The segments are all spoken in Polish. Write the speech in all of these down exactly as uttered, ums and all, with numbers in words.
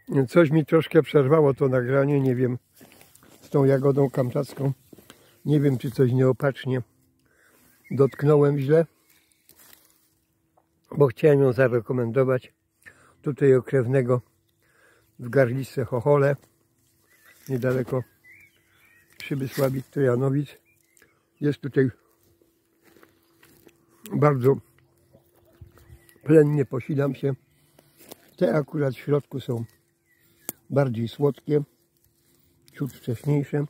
Coś mi troszkę przerwało to nagranie, nie wiem, z tą jagodą kamczacką. Nie wiem, czy coś nieopatrznie dotknąłem źle, bo chciałem ją zarekomendować. Tutaj u krewnego w Garliczce Chochole, niedaleko Przybysławic Trojanowic. Jest tutaj bardzo plennie, posilam się. Te akurat w środku są bardziej słodkie, ciut wcześniejsze.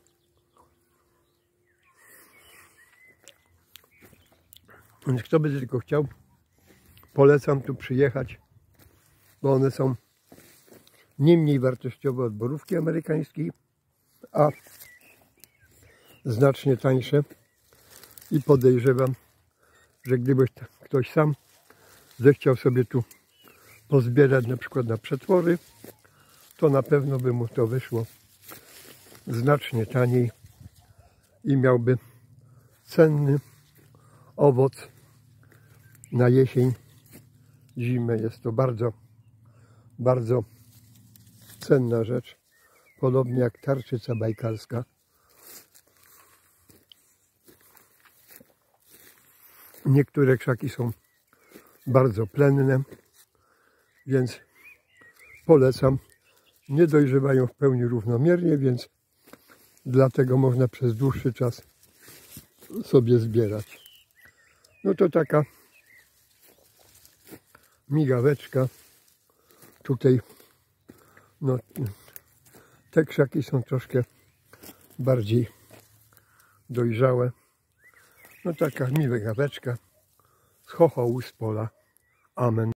Więc kto by tylko chciał, polecam tu przyjechać, bo one są nie mniej wartościowe od borówki amerykańskiej, a znacznie tańsze. I podejrzewam, że gdyby ktoś sam zechciał sobie tu pozbierać na przykład na przetwory, to na pewno by mu to wyszło znacznie taniej i miałby cenny owoc na jesień, zimę. Jest to bardzo, bardzo cenna rzecz, podobnie jak tarczyca bajkalska. Niektóre krzaki są bardzo plenne, więc polecam. Nie dojrzewają w pełni równomiernie, więc dlatego można przez dłuższy czas sobie zbierać. No to taka migaweczka. Tutaj no, te krzaki są troszkę bardziej dojrzałe. No taka migaweczka z chochołu z pola. Amen.